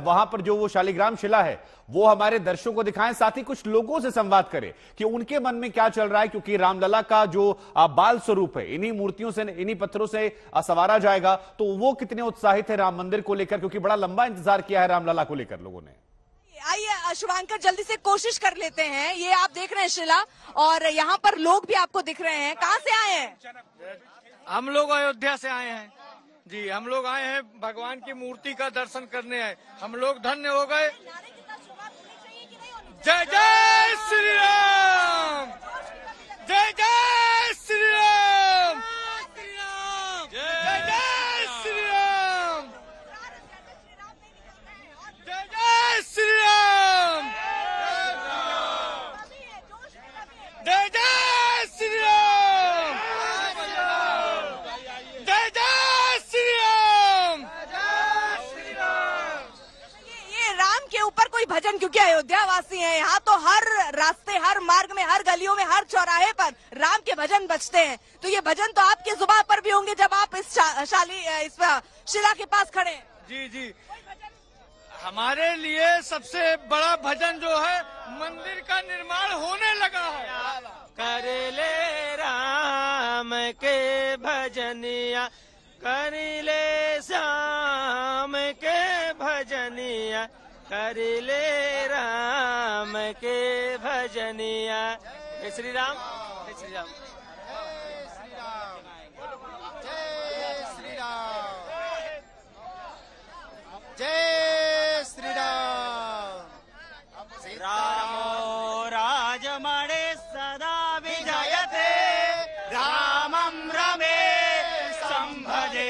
वहां पर जो वो शालिग्राम शिला है वो हमारे दर्शकों को दिखाएं, साथ ही कुछ लोगों से संवाद करें कि उनके मन में क्या चल रहा है, क्योंकि रामलला का जो बाल स्वरूप है इन्हीं मूर्तियों से, इन्हीं पत्थरों से संवारा जाएगा, तो वो कितने उत्साहित है राम मंदिर को लेकर, क्योंकि बड़ा लंबा इंतजार किया है रामलला को लेकर लोगों ने। आइए शुभांकर जल्दी से कोशिश कर लेते हैं। ये आप देख रहे हैं शिला, और यहाँ पर लोग भी आपको दिख रहे हैं। कहाँ से आए हैं? हम लोग अयोध्या से आए हैं जी। हम लोग आए हैं भगवान की मूर्ति का दर्शन करने आए। हम लोग धन्य हो गए। जय जय श्री राम, जय जय श्री राम, जय जय श्री राम, जय जय श्री राम, जय जय श्री राम, जय जय श्री राम। ये राम के ऊपर कोई भजन, क्योंकि अयोध्या वासी हैं, यहाँ तो हर रास्ते, हर मार्ग में, हर गलियों में, हर चौराहे पर राम के भजन बजते हैं। तो ये भजन तो आपके जुबान पर भी होंगे जब आप इस शिला के पास खड़े हैं। जी जी, हमारे लिए सबसे बड़ा भजन जो है, मंदिर का निर्माण होने लगा है। कर ले राम के भजनिया, कर ले श्याम के भजनिया, कर ले राम के भजनिया। जय श्री राम, जय श्री राम, जय श्री राम, जय श्री राम। रामो राजमणे सदा विजयते, रामं रमेशं भजे,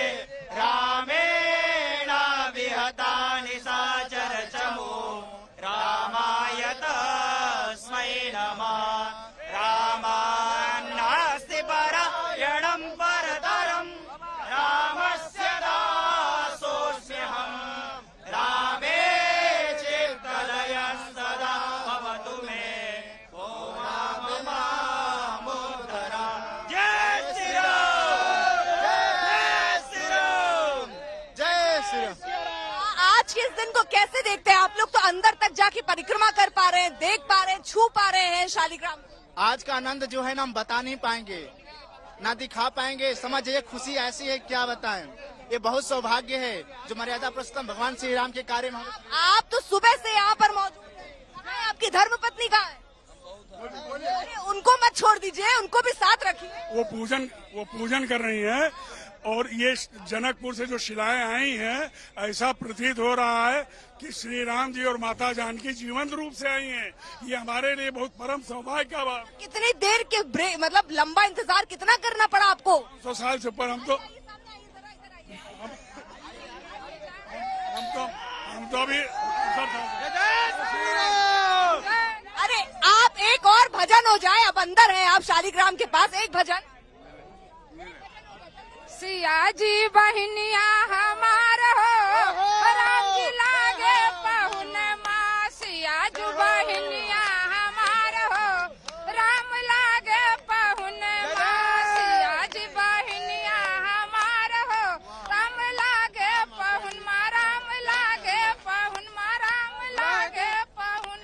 रामेण विहतानि साचर चमो, रामाय तस्मै नमः। रामान्नास्ति परायणं परतरं, रामस्य दासोऽस्म्यहम्, रामे चित्तलयः सदा भवतु मे, ॐ राम मामुद्धरा। जय श्री राम, जय श्री राम, जय श्री राम। आज के इस दिन को कैसे देखते हैं आप लोग? तो अंदर तक जाके परिक्रमा कर पा रहे हैं, देख पा रहे हैं, छू पा रहे हैं शालिग्राम। आज का आनंद जो है ना हम बता नहीं पाएंगे, ना दिखा पाएंगे। समझिए खुशी ऐसी है क्या बताएं। ये बहुत सौभाग्य है जो मर्यादा पुरुषोत्तम भगवान श्री राम के कार्य में। आप तो सुबह से यहाँ पर मौजूद हैं। आपकी धर्मपत्नी कहाँ है? अरे उनको मत छोड़ दीजिए, उनको भी साथ रखिए। वो पूजन कर रही हैं। और ये जनकपुर से जो शिलाएं आई हैं, ऐसा प्रतीत हो रहा है कि श्री राम जी और माता जानकी जीवंत रूप से आई हैं। ये हमारे लिए बहुत परम सौभाग्य का बात। कितनी देर के ब्रेक, मतलब लंबा इंतजार कितना करना पड़ा आपको? 100 साल से ऊपर हम तो अभी। अरे आप एक और भजन हो जाए, अब अंदर है आप शालिग्राम के पास, एक भजन। सिया जी बहनिया हमार हो, राम जी लागे पहुन माँ। सिया जी बहनिया हमार हो, राम लागे पहुन माँ। सिया जी बहनिया हमार हो, राम लागे पहुन माँ। राम लागे पहुन माँ, राम लागे पहुन।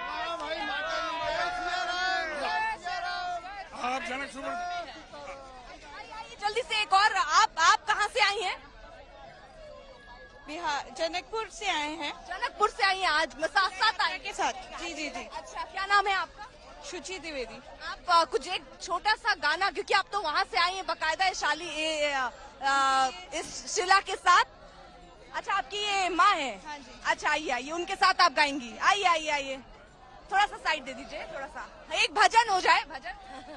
आप जनक जल्दी से एक और। आप कहाँ से आई हैं? बिहार, जनकपुर से आए हैं। जनकपुर से आई हैं आज साथ आए के साथ। जी जी जी। अच्छा, क्या नाम है आपका? शुचि द्विवेदी। आप कुछ एक छोटा सा गाना, क्योंकि आप तो वहाँ से आई हैं बकायदा इस शिला के साथ। अच्छा, आपकी ये माँ है? हाँ जी। अच्छा, आइए आइए, उनके साथ आप गाएंगी। आइए आइए आइए, थोड़ा सा साइड दे दीजिए, थोड़ा सा एक भजन हो जाए। भजन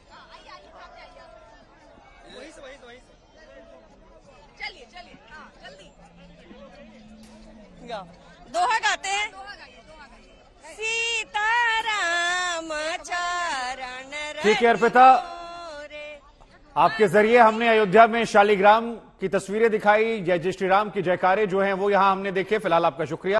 चलिए चलिए, हाँ जल्दी दोहा गाते हैं। सीताराम चरण। ठीक है अर्पिता, आपके जरिए हमने अयोध्या में शालिग्राम की तस्वीरें दिखाई। जय जय श्री राम की जयकारे जो हैं वो यहां हमने देखे। फिलहाल आपका शुक्रिया।